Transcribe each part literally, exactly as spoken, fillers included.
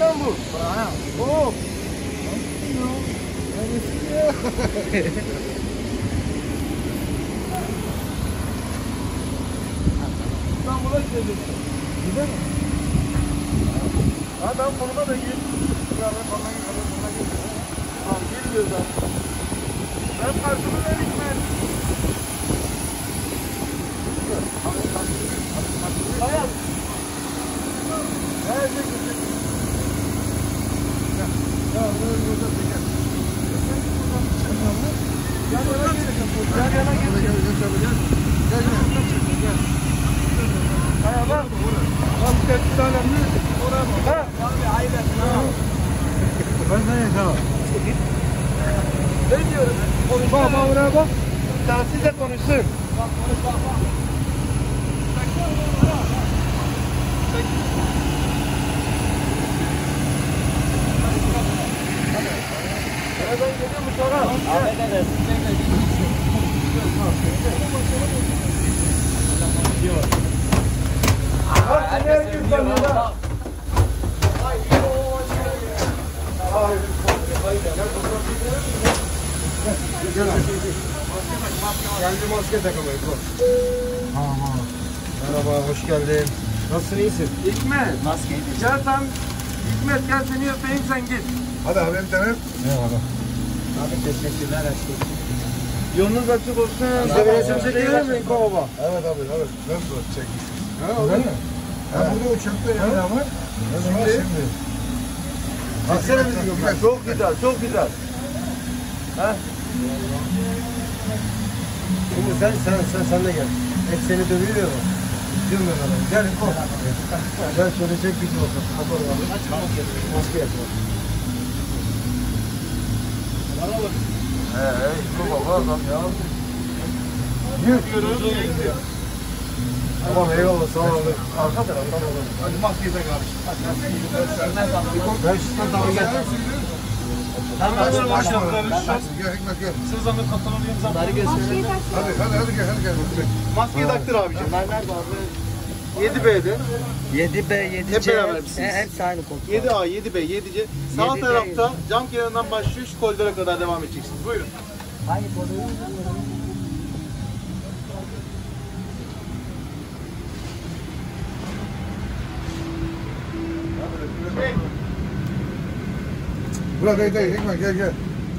İstanbul. Oh. İstanbul'a gideceksin. Gidelim. Ha ben bununla da git. Beraber falan gidelim. Buna gidelim. Tamam geliyor zaten. Ben karşımı vereyim ben. Hayat. Nerede gidecek? Ya, ya böyle burada çeker. Yan yana gelin. Yan yana gelin. Gel gel. Gel gel. Gel. Hayır bak. Bak bir tane mi? Oraya bak. Ha? Abi aynen. Ben sana yapamam. Ne diyorum? Bak bak oraya bak. Tahsizle konuşsun. Bak konuş bak bak. Ben geliyorum sonra. Ahmet eder. Bak herkes tanıyor ha. Kendi maske takamayız bak. Merhaba, hoş geldin. Nasılsın, iyisin? Hikmet. Maskeyi de. Gel sen, Hikmet gel seni öpeyim sen git. Hadi abi bir tane. Eyvallah. Abi teşekkürler aşkım. Yolunuz açık olsun. Bize bir resim çekelim mi baba? Evet abi, evet. Ben de çekmiş. Ha, öyle mi? Ha, burada uçakta yani ama. Şimdi. Şimdi. Baksana bizi Hikmet. Çok güzel, çok güzel. Ha? Şimdi sen, sen, sen, sen de gel. Hep seni dövüyor mu? Dövmüyor adam. Gel, kork. Gel şöyle çek bir şey olsun. Kapalı abi. Maske yapalım. Bana bak. He, bu baba adam ya. Yürü. Tamam eyvallah sağ olun. Arka taraftan olalım. Hadi maskeyi de karıştır. Ben şuradan daha geldim. Tamam hadi başlayalım. Gel Hikmet gel. Siz zahmet katlanalım. Bunları gösterelim. Hadi hadi hadi gel hadi gel. Maskeyi taktır abicim. Bunlar nerede abi? yedi B'de. yedi B, yedi C. Hep beraber misiniz? He, hepsi aynı koltuk. yedi A, yedi B, yedi C. Sağ yedi B, tarafta cam kenarından başlıyor şu koridora kadar devam edeceksiniz. Buyurun. Hangi koridor? Burada değil değil Hikmet gel gel.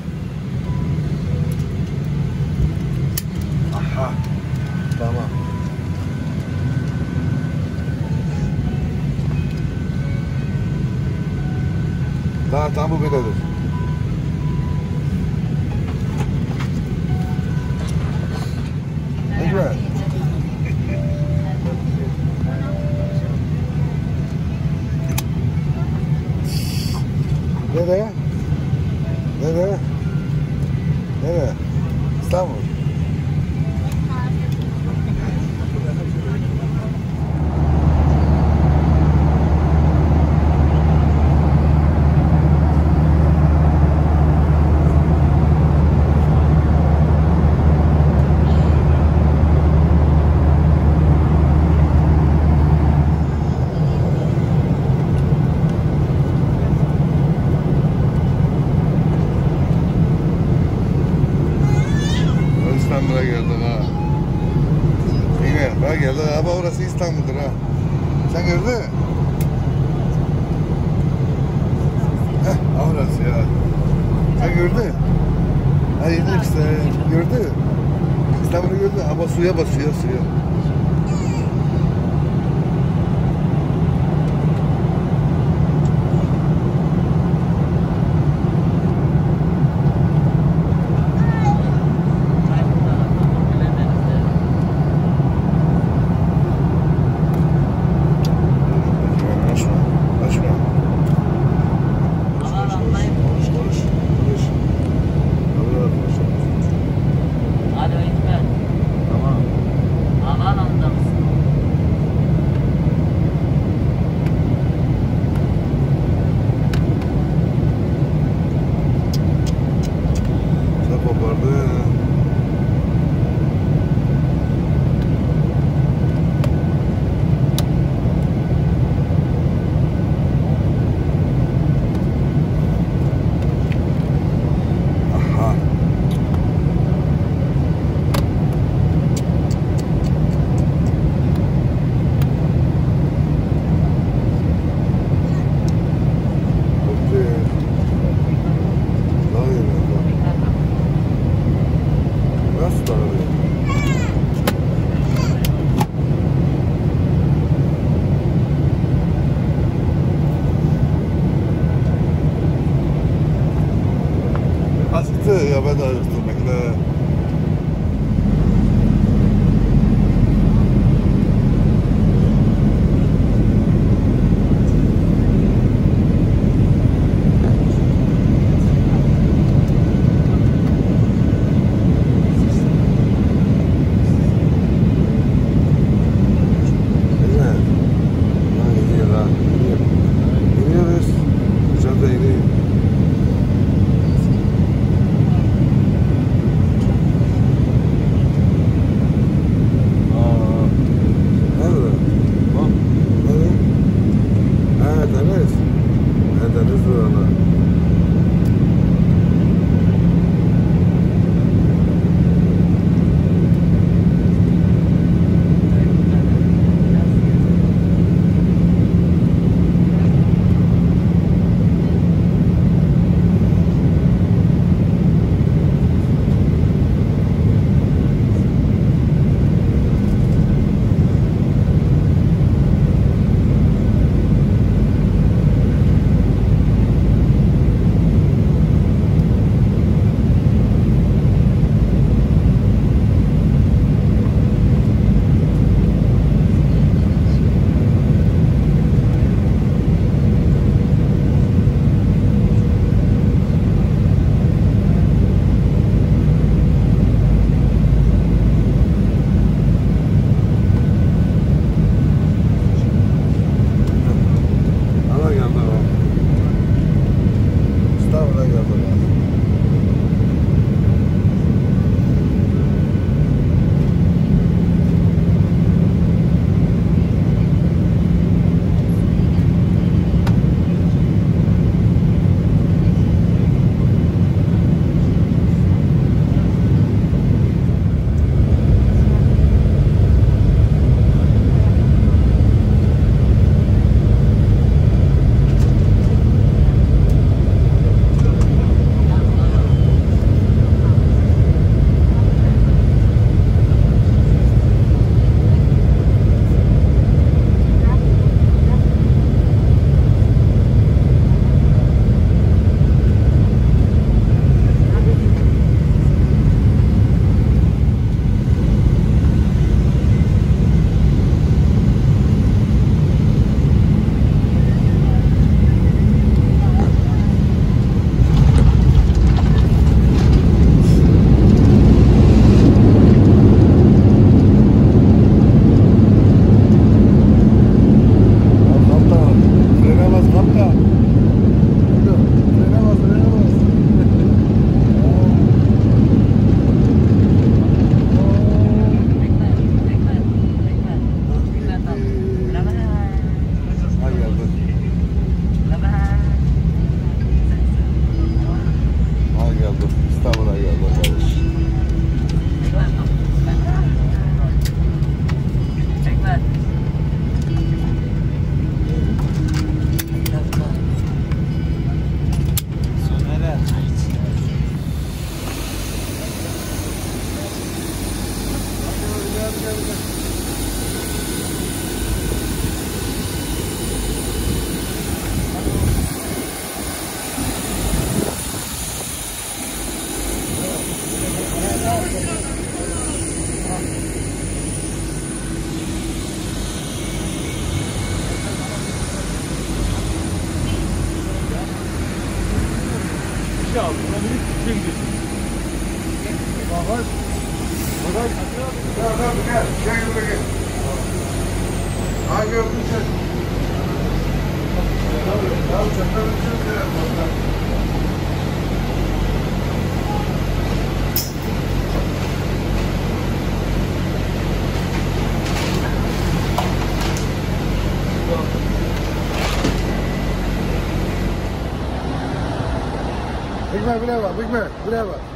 Aha. Tamam. Daha tam bu bededir. Hikmet. Nereye? Nereye? Nereye? İstanbul. İstanbul'a geldik ha. Yine bak geldik ama orası İstanbul'dur ha. Sen gördün mü? Heh, orası ya. Sen gördün? Ha yedim işte. Gördün? İstanbul'u gördün ama suya basıyor suya. Hadi Hikmet. Tamam. Ama Bagaj. Bagaj. Gel gel gel. Gel buraya gel. Hangi öpün sen? Ya uçaklar uçuyor. Bigme buraya bak, Bigme buraya bak.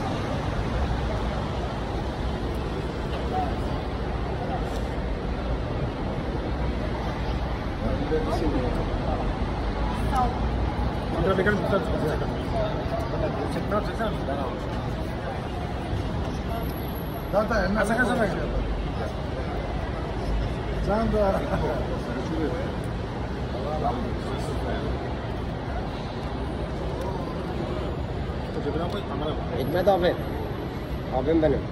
Zaten eline sakın sakın. Sen de. Hikmet abi. Abim benim.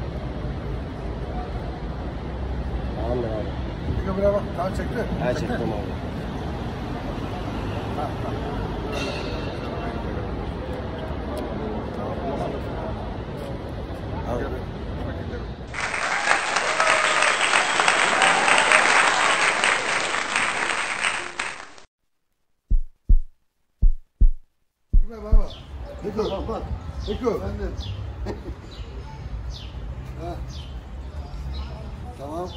Tamamdır abi. Bigme buraya bak, tamam çekti. Her çektim abi. Bigme baba. Biko, bak. Biko. Ha. Tamam.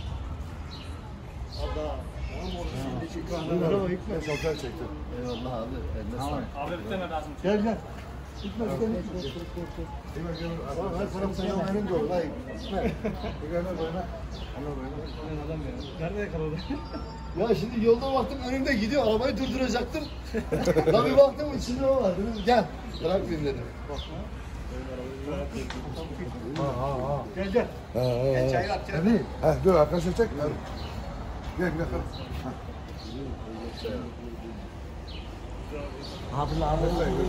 Merhaba Hikmet. Şoker çekti. Eyvallah abi. Eline sağlık. Abi bir tane lazım. Gel gel. Hikmet gel. Hikmet gel. Abi her taraf sen yanlarım da ol. Hayır. Hikmet. Hikmet böyle. Allah böyle. Nerede yakaladı? Ya şimdi yolda baktım önümde gidiyor. Arabayı durduracaktım. Lan bir baktım içinde o var. Dedim gel. Bırakmayayım dedim. Gel gel. Ha ha. Çayı at. Ha değil. Ha dur arkadaşlar çek. Gel gel. Abi abi.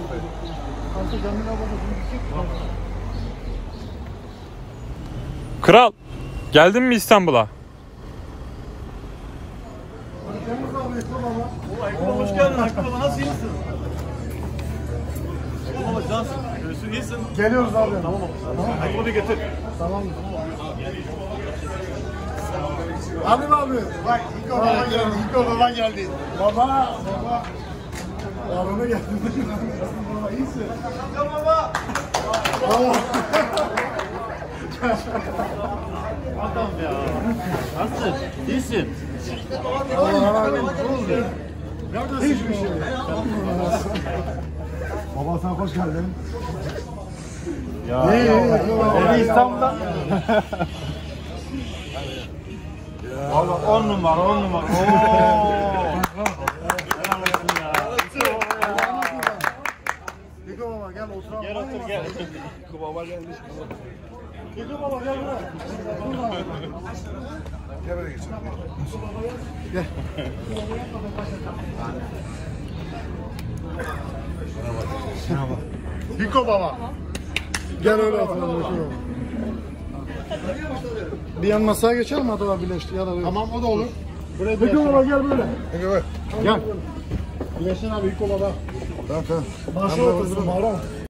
Kral, geldin mi İstanbul'a? Aykut hoş geldin. Aykut baba nasıl iyisin? Aykut baba cansın. Göğsün iyisin. Geliyoruz abi. Tamam baba. Aykut baba getir. Tamam. Abi abi. Bak İlk baba geldi. İlk baba geldi. Baba. Baba. Babama geldi. Baba iyisin. Gel baba. Baba. Adam ya. Nasılsın? İyisin. Hiçbir şey. Baba sen hoş geldin. Ya. İyi, iyi. Evi İstanbul'da. Valla on numara, on numara. Oo. Helal olsun ya. Diko baba gel oturalım. Gel otur gel. Diko baba gelmiş. Diko baba gel buraya. Gel buraya geçelim. Gel. Merhaba. Diko baba. Gel öyle oturalım. Bir yan masaya geçelim mi acaba birleşti ya da böyle. Tamam o da olur. Buraya Diko baba gel böyle. Gel. Gel. Birleşin abi Diko baba. Tamam tamam. Başa otursun.